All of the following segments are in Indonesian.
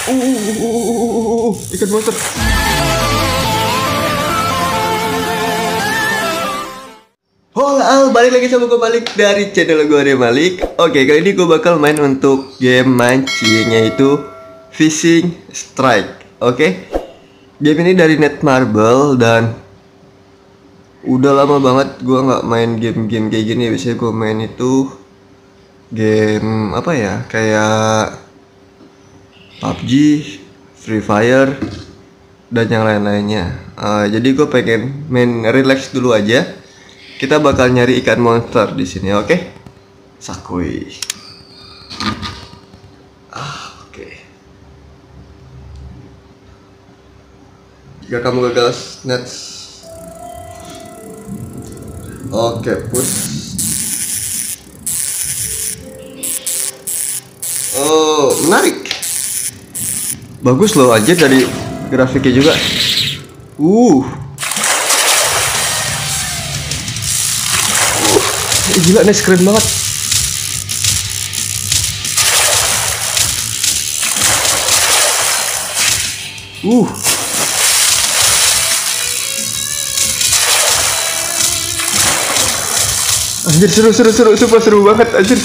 Ikan monster. Halo, balik lagi sama gue Malik dari channel gue Malik. Oke, kali ini gue bakal main untuk game mancing, yaitu Fishing Strike. Oke, game ini dari Netmarble dan udah lama banget gue nggak main game-game kayak gini. Biasanya gue main itu game apa ya, kayak PUBG, Free Fire, dan yang lain-lainnya. Jadi gue pengen main relax dulu aja. Kita bakal nyari ikan monster di sini, oke? Sakui. Oke. Jika kamu gagal snatch, oke, push. Oh, menarik. Bagus loh aja dari grafiknya juga. Gila, nice, keren banget. Anjir, seru, super seru banget anjir.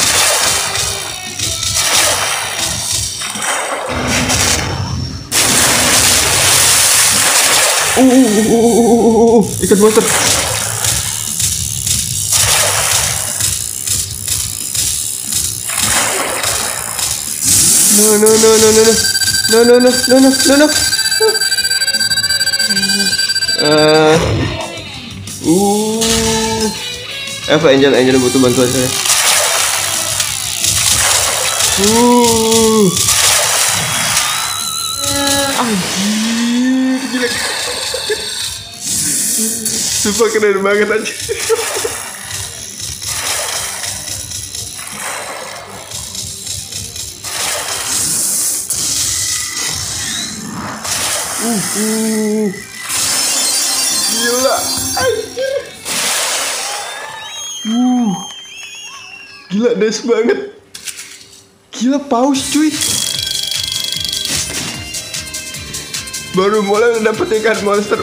Ikan monster. No. Angel butuh bantuan saya. Anjir, gila. Sumpah keren banget aja. Gila, anjir. Gila, nice banget. Gila, paus cuy. Baru mulai dapet ikan monster.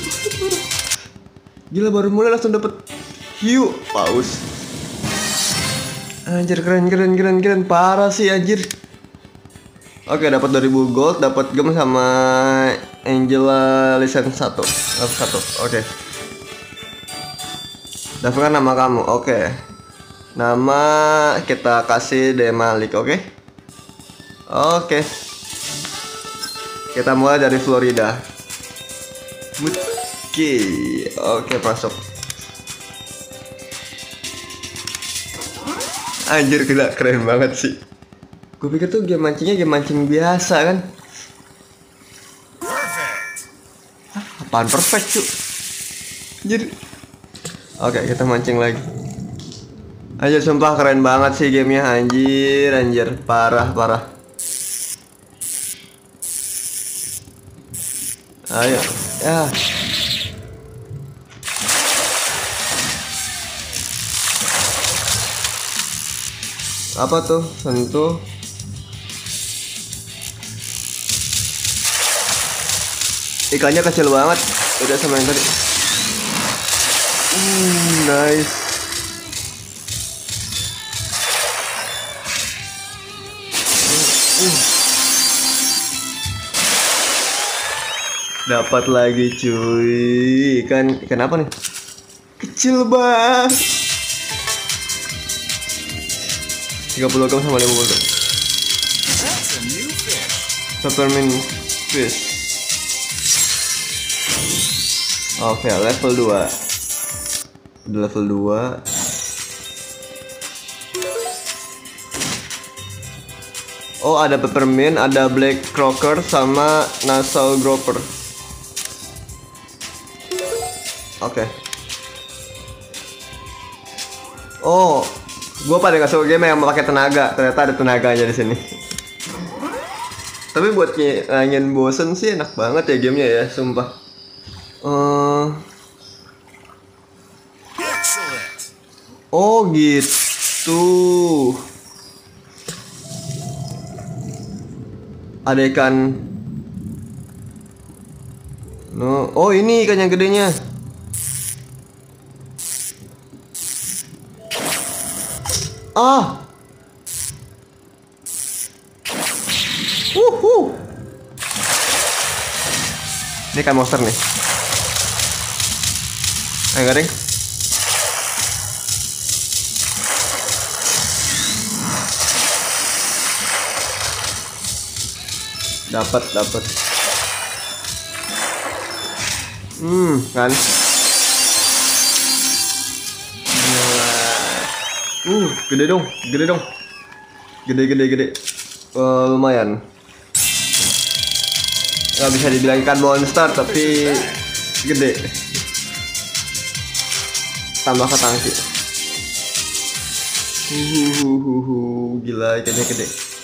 Gila, baru mulai langsung dapet hiu paus. Anjir, keren, parah sih anjir. Oke, dapat 2000 gold, dapat gem sama Angela license 1. Oke. Daftarkan nama kamu. Oke. Nama kita kasih Malik, oke? Oke. Kita mulai dari Florida. Oke, masuk. Anjir, gila, keren banget sih. Gue pikir tuh game mancingnya game mancing biasa kan. Apaan perfect cuy. Anjir. Oke, kita mancing lagi. Anjir, sumpah keren banget sih gamenya. Anjir, parah. Ayo, ya. Apa tuh? Sentuh. Ikannya kecil banget, beda sama yang tadi. Nice. Dapat lagi cuy. Ikan apa nih? Kecil banget. 30 gram sama 50 gram. Peppermint fish. Oke, level 2. Udah level 2. Oh, ada peppermint, ada black croaker sama nasal grouper. Oke. Oh, gue pada nggak suka game yang pakai tenaga. Ternyata ada tenaganya di sini. Tapi buat ngilangin bosen sih enak banget ya gamenya ya, sumpah. Oh gitu. Ada ikan. No. Oh, ini ikan yang gedenya. Ah. Ini kan monster nih. Ayo garing. Dapat. Kan. Gede dong. Gede. Lumayan. Nggak bisa dibilang ikan monster, tapi gede. Tambah ke tangki. Gila, ikannya gede.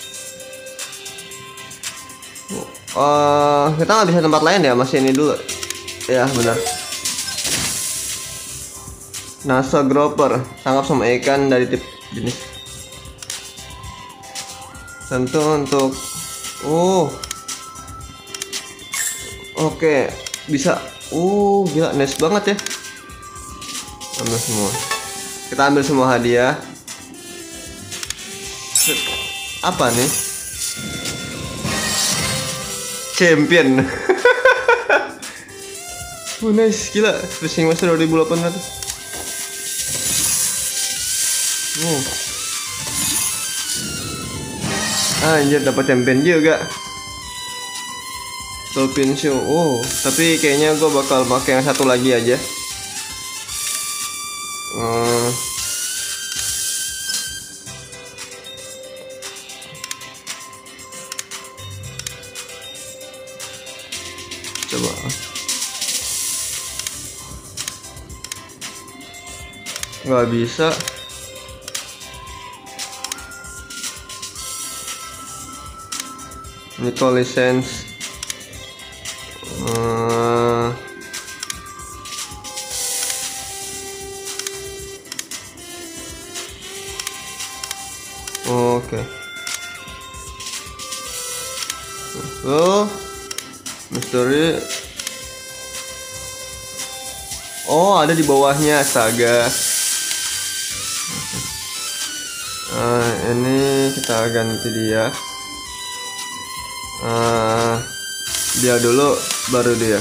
Kita nggak bisa tempat lain ya, masih ini dulu. Ya benar. Nasa grouper, tangkap sama ikan dari tip jenis. Tentu untuk oke, bisa. Gila, nice banget ya. Ambil semua. Kita ambil semua hadiah. Apa nih? Champion. Nice, gila. Fishing Master 2800. Anjir, dapat champion juga. Dolphin Show. Tapi kayaknya gue bakal pakai yang satu lagi aja. Coba. Nggak bisa. Nico license. Oke. Mystery. Ada di bawahnya, astaga. Ini kita ganti dia. Dia dulu, baru dia.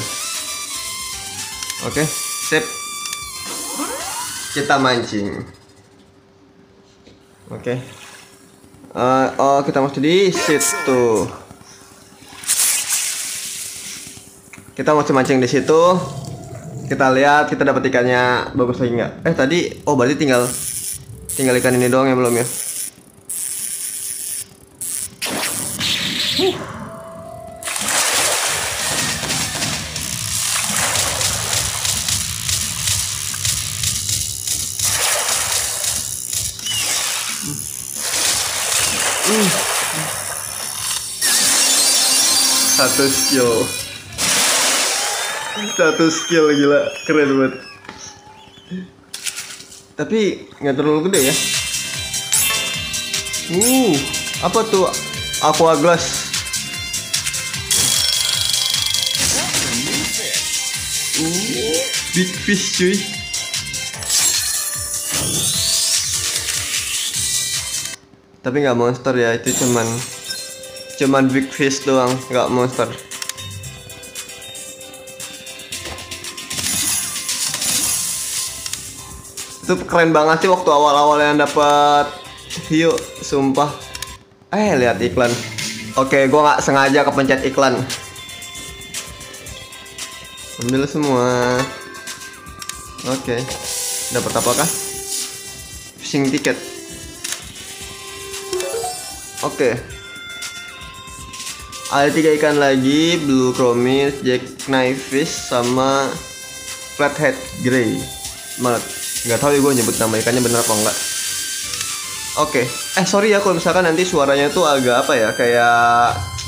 Oke, sip. Kita mancing. Oke. Kita mesti di situ. Kita mau mancing di situ. Kita lihat kita dapat ikannya bagus lagi nggak? Tadi berarti tinggal ikan ini doang ya, belum ya? Satu skill gila, keren banget. Tapi nggak terlalu gede ya. Apa tuh? Aqua glass. Big fish cuy. Tapi nggak monster ya, itu cuman big fish doang, nggak monster. Itu keren banget sih waktu awal-awal yang dapat hiu, sumpah. Lihat iklan. Oke, gua nggak sengaja kepencet iklan. Ambil semua. Oke. Dapat apakah? Fishing ticket. Oke. Ada 3 ikan lagi, blue chromis, jackknife fish, sama flathead grey. Nggak tahu ya gue nyebut nama ikannya bener apa enggak. Oke. Sorry ya kalau misalkan nanti suaranya tuh agak apa ya, kayak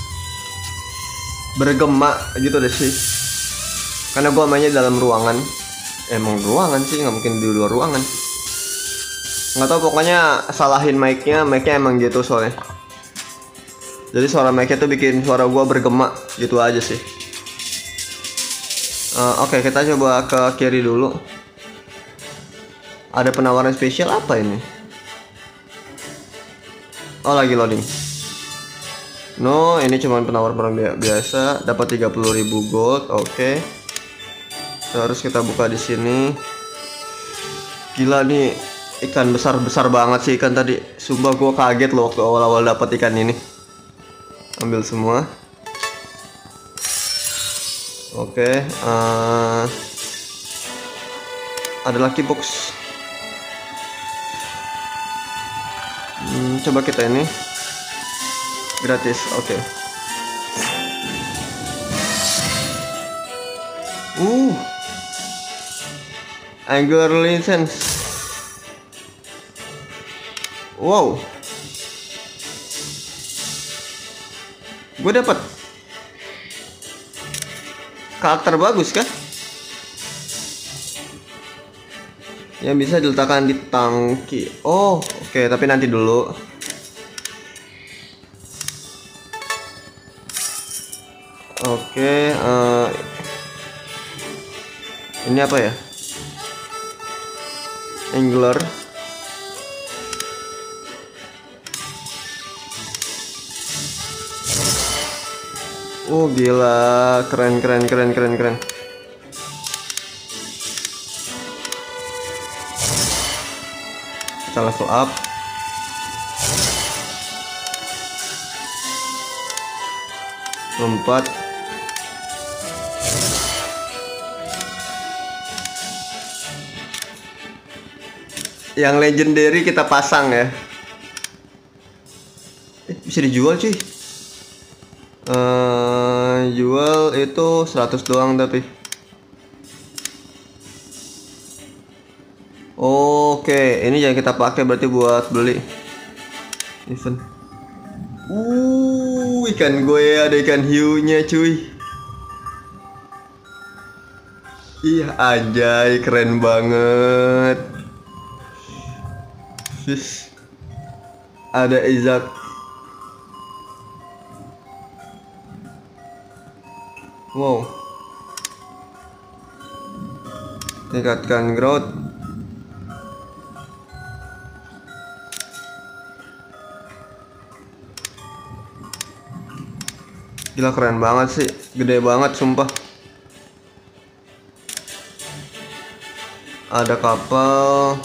bergema gitu deh sih. Karena gue mainnya dalam ruangan. Emang ruangan sih, nggak mungkin di luar ruangan. Nggak tahu, pokoknya salahin mic-nya emang gitu soalnya. Jadi suara mic-nya tuh bikin suara gua bergema gitu aja sih. Oke, kita coba ke kiri dulu. Ada penawaran spesial apa ini? Oh, lagi loading. No, ini cuma penawar-penawar biasa, dapat 30.000 gold. Oke. Terus kita buka di sini. Gila nih, ikan besar banget sih ikan tadi. Sumpah gua kaget loh waktu awal-awal dapat ikan ini. Ambil semua. Oke, ada lucky box. Coba kita ini gratis. Oke. Angler license. Wow. Gue dapat karakter bagus kan? Yang bisa diletakkan di tangki. Oh, oke, tapi nanti dulu. Oke, ini apa ya? Angler. Oh gila, keren. Kita level up. Lompat. Yang legendary kita pasang ya. Bisa dijual cuy. Jual itu 100 doang tapi. Oke, ini yang kita pakai berarti buat beli event. Ikan gue ada ikan hiunya cuy. Iya anjay, keren banget. Fish. Ada Isaac. Wow. Tingkatkan growth. Gila keren banget sih. Gede banget sumpah. Ada kapal.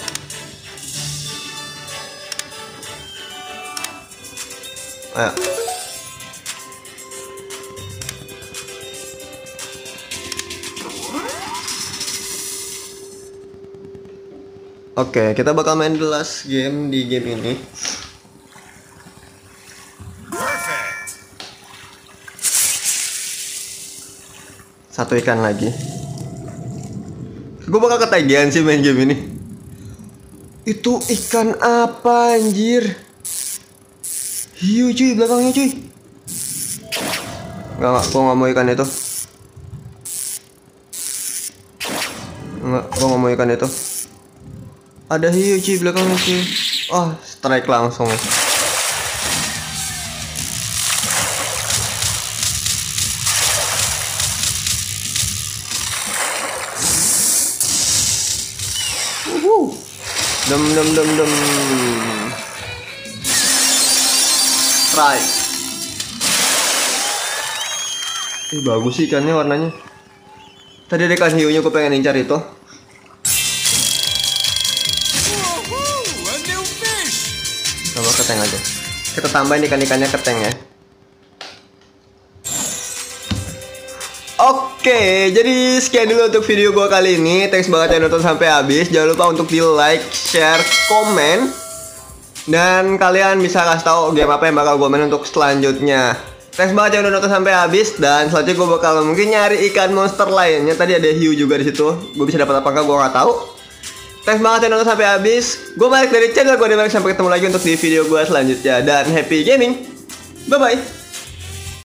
Ayo. Oke, kita bakal main the last game di game ini. Satu ikan lagi. Gue bakal ketagihan sih main game ini. Itu ikan apa anjir? Hiu cuy, belakangnya cuy. Enggak, gue gak mau ikan itu. Enggak, gue gak mau ikan itu. Ada hiu cuy belakangnya cuy. Oh, strike langsung. Dem. Strike. Bagus sih ikannya warnanya. Tadi ada ikan hiunya, gue pengen incar itu. Coba keteng aja. Kita tambahin ikan-ikannya keteng ya. Oke, jadi sekian dulu untuk video gua kali ini. Thanks banget yang nonton sampai habis. Jangan lupa untuk di like, share, komen. Dan kalian bisa kasih tahu game apa yang bakal gua main untuk selanjutnya. Thanks banget yang udah nonton sampai habis. Dan selanjutnya gua bakal mungkin nyari ikan monster lainnya. Tadi ada hiu juga di situ. Gue bisa dapat apa enggak gua nggak tahu. Thanks banget yang nonton sampai habis. Gue balik dari channel gue Malik. Sampai ketemu lagi untuk di video gue selanjutnya. Dan happy gaming. Bye bye.